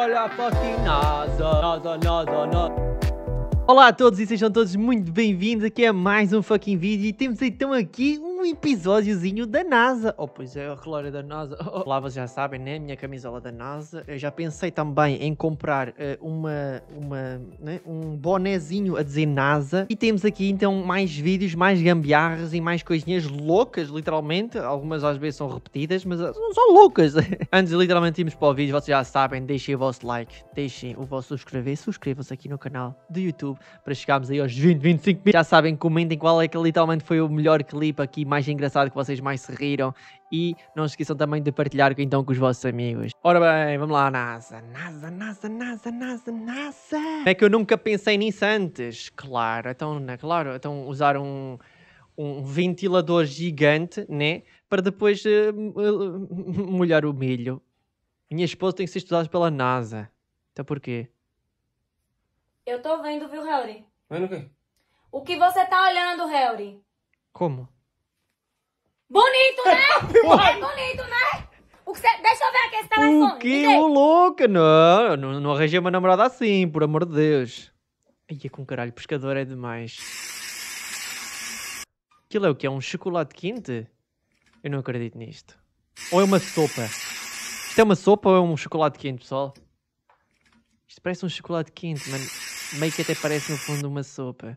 Olha a fucking NASA. Olá a todos e sejam todos muito bem-vindos aqui a mais um fucking vídeo e temos então aqui um episódiozinho da NASA. Oh, pois é, a relógio da NASA. Lá vocês já sabem, né? Minha camisola da NASA. Eu já pensei também em comprar um bonezinho a dizer NASA. E temos aqui então mais vídeos, mais gambiarras e mais coisinhas loucas, literalmente. Algumas às vezes são repetidas, mas são loucas. Antes de literalmente irmos para o vídeo, vocês já sabem, deixem o vosso like, deixem o vosso subscrever, subscrevam-se aqui no canal do YouTube para chegarmos aí aos 25 mil. Já sabem, comentem qual é que literalmente foi o melhor clipe aqui, mais engraçado, que vocês mais se riram. E não se esqueçam também de partilhar então com os vossos amigos. Ora bem, vamos lá, NASA. É que eu nunca pensei nisso antes. Claro, então usar um ventilador gigante, né? Para depois molhar o milho. Minha esposa tem que ser estudada pela NASA. Então porquê? Eu tô vendo, viu, Harry? Vendo o quê? O que você tá olhando, Harry? Como? Bonito, né? É bonito, né? Deixa eu ver aqui esse telefone. O que? Ô louca? Não arranjei uma namorada assim, por amor de Deus. Ai, com caralho, pescador é demais. Aquilo é o que? É um chocolate quente? Eu não acredito nisto. Ou é uma sopa? Isto é uma sopa ou é um chocolate quente, pessoal? Isto parece um chocolate quente, mano. Meio que até parece no fundo uma sopa.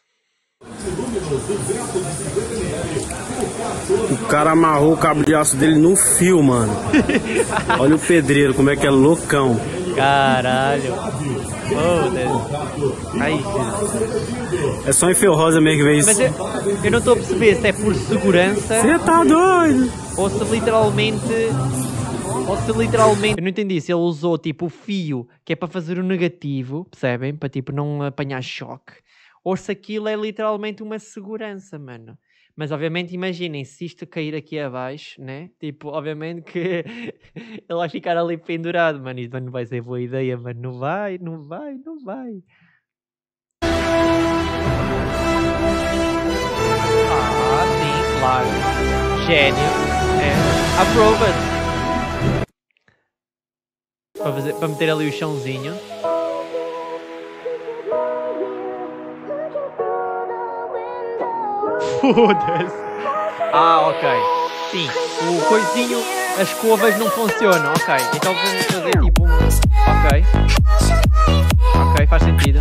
O cara amarrou o cabo de aço dele no fio, mano. Olha o pedreiro, como é que é loucão. Caralho. Foda-se. Ai, Jesus. É só em fio rosa mesmo que vê isso. Mas eu não estou a perceber se é por segurança. Você tá doido? Ou se literalmente... Eu não entendi se ele usou tipo o fio que é para fazer o negativo, percebem? Para tipo não apanhar choque. Ou se aquilo é literalmente uma segurança, mano. Mas obviamente imaginem, se isto cair aqui abaixo, né? Tipo, obviamente que ele vai ficar ali pendurado, mano. Isto não vai ser boa ideia, mano. Não vai. Ah, sim, claro. Gênio. É. Approve-it. Para meter ali o chãozinho. Foda-se. Ah, ok. Sim, o coisinho, as escovas não funcionam. Ok, então vamos fazer tipo um... Ok. Ok, faz sentido.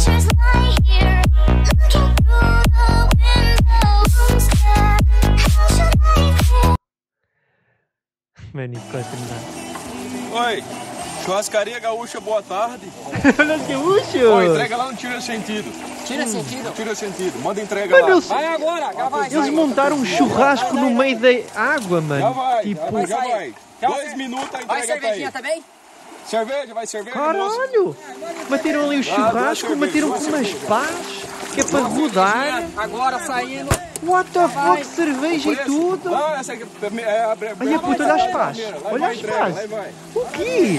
Mano, isso gosta de nada. Oi, churrascaria gaúcha, boa tarde. Olha que gaúcho! Ó, entrega lá no Tira Sentido. Tira sentido? Tira Sentido, manda entrega Mano, lá. Vai agora, já vai. Eles montaram um churrasco no meio da água, mano. Já vai, Tipo, já vai. 2 minutos a Vai entrega tá aí. cervejinha também? Cerveja, vai cerveja, moço. caralho! Meteram ali o churrasco, meteram com umas pás, que é para rodar. Agora saindo. What the fuck, cerveja e tudo. Não, essa aqui é a Olha, puta, olha as pás. Olha as pás. O quê?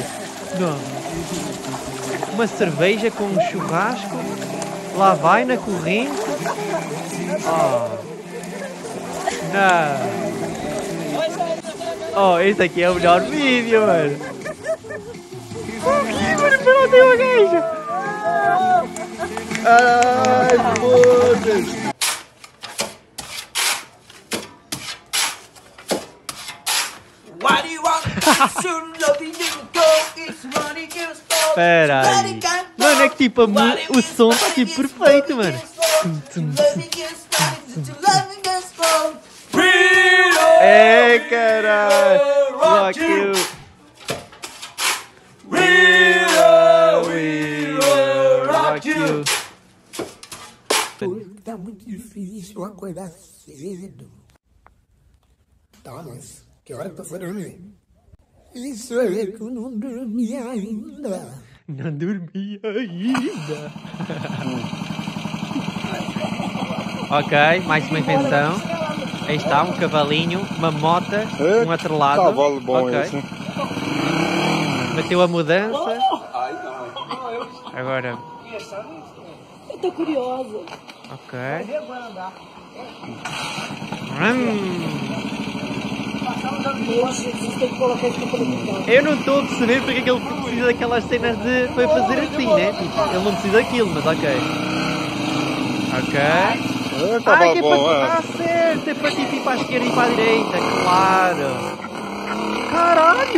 Não. Uma cerveja com um churrasco. Lá vai na corrente. Oh. Não. Oh, esse aqui é o melhor vídeo, mano. O quê, mano? Pelo Deus, gajo. Ai, foda-se. Espera aí. Mano, é que tipo, o som tá tipo perfeito, mano. É, caralho. Rock you. We will rock you. Tá muito difícil acordar cedo. Tá, mas que hora que você dormir? Isso é que eu não dormi ainda. Não dormi ainda. Ok, mais uma invenção. Aí está, um cavalinho, uma mota, um atrelado. Cavalo bom okay. esse. Bateu a mudança. Agora. Eu tô curiosa. Ok. Eu não estou a perceber porque é que ele precisa daquelas cenas de para fazer assim, né? Tipo, ele não precisa daquilo, mas ok. Ok. Ai, que é para estar certo, é para tipo ir para a esquerda e para a direita, claro. Caralho!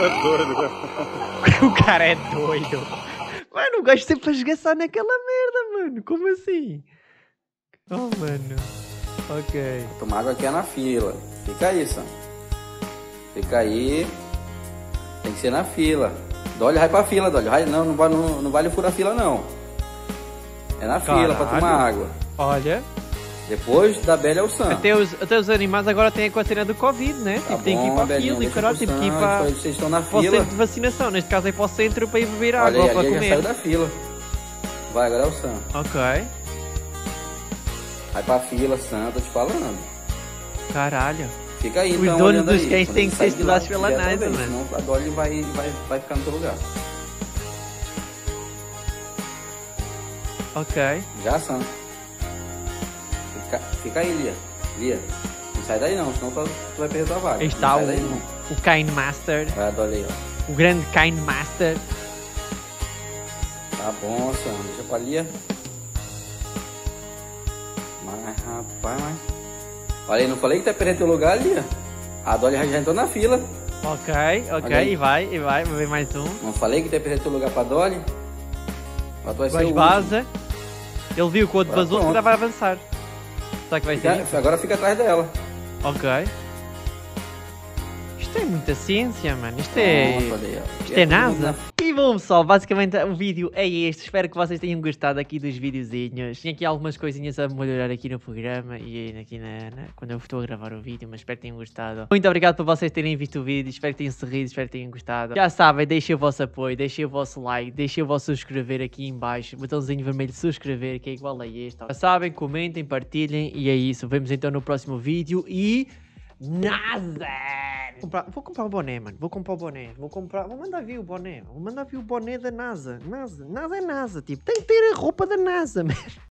O cara é doido. Mano, o gajo sempre a esgaçar naquela merda, mano. Como assim? Oh, mano. Ok. Tomar água aqui é na fila. Fica aí, Sam. Fica aí. Tem que ser na fila. Dolly, vai pra fila, Dolly. Não vale furar a fila, não. É na fila pra tomar água. Olha. Depois da Bela é o Sam. Até os animais agora têm com a cena do Covid, né? Tá tipo, tem que ir para a fila e caralho, tem que ir para vocês estão na o fila. centro de vacinação. Neste caso é para o centro para ir beber água Olha ou aí, para ali já comer. saiu da fila. Vai, agora é o Sam. Ok. Vai pra fila, Sam, tô te falando. Caralho. Fica aí, Os então, donos olhando dos aí. cães Quando têm ele que sair ser de lá, estudados pela vier NASA, também, mano. Senão a Dolly vai ficar no teu lugar. Ok. Já, Sam. Fica aí, Lia. Lia, não sai daí não, senão tu vai perder tua vaga. Aí está não sai daí, não. o Kind Master. Vai a Dolly aí, ó. O grande Kind Master. Tá bom, Sam. Deixa pra Lia. Mas, rapaz, Olha aí, não falei que tá perdendo teu lugar, Lia? A Dolly já entrou na fila. Ok. E vai, vou ver mais um. Não falei que tá perdendo teu lugar pra Dolly? Mas tu vai ser o Mas último. vaza. Ele viu que o outro Agora vazou, pronto. já vai avançar. Será que vai ser isso? Agora fica atrás dela. Ok. Isto é muita ciência, mano. Isto é... Pronto, olha aí, ó. Isto é NASA. E bom, pessoal, basicamente o vídeo é este. Espero que vocês tenham gostado aqui dos videozinhos. Tinha aqui algumas coisinhas a melhorar aqui no programa e aqui quando eu estou a gravar o vídeo, mas espero que tenham gostado. Muito obrigado por vocês terem visto o vídeo. Espero que tenham sorrido, espero que tenham gostado. Já sabem, deixem o vosso apoio, deixem o vosso like, deixem o vosso subscrever aqui em baixo. Botãozinho vermelho de subscrever, que é igual a este. Já sabem, comentem, partilhem e é isso. Vemos então no próximo vídeo e... NASA! Vou comprar o boné, mano. Vou mandar vir o boné. Vou mandar vir o boné da NASA. NASA é NASA. Tipo, tem que ter a roupa da NASA, mesmo.